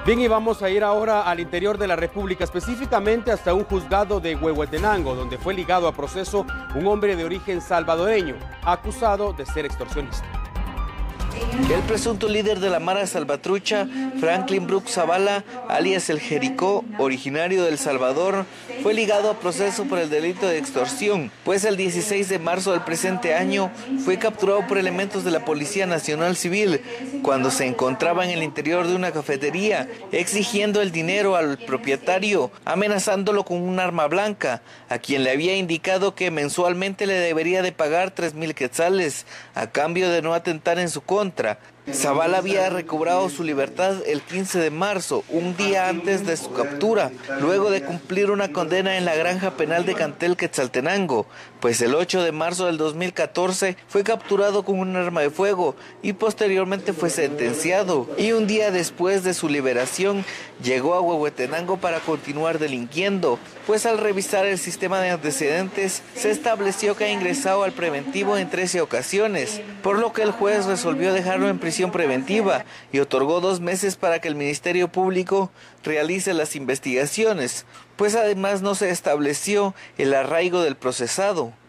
Bien, y vamos a ir ahora al interior de la República, específicamente hasta un juzgado de Huehuetenango, donde fue ligado a proceso un hombre de origen salvadoreño, acusado de ser extorsionista. El presunto líder de la Mara Salvatrucha, Franklin Brooks Zavala, alias El Jericó, originario de El Salvador, fue ligado a proceso por el delito de extorsión, pues el 16 de marzo del presente año fue capturado por elementos de la Policía Nacional Civil cuando se encontraba en el interior de una cafetería exigiendo el dinero al propietario, amenazándolo con un arma blanca, a quien le había indicado que mensualmente le debería de pagar 3,000 quetzales a cambio de no atentar en su contra. Zavala había recobrado su libertad el 15 de marzo, un día antes de su captura, luego de cumplir una condena en la granja penal de Cantel, Quetzaltenango, pues el 8 de marzo del 2014 fue capturado con un arma de fuego y posteriormente fue sentenciado. Y un día después de su liberación llegó a Huehuetenango para continuar delinquiendo, pues al revisar el sistema de antecedentes se estableció que ha ingresado al preventivo en 13 ocasiones, por lo que el juez resolvió dejarlo en prisión preventiva y otorgó 2 meses para que el Ministerio Público realice las investigaciones, pues además no se estableció el arraigo del procesado.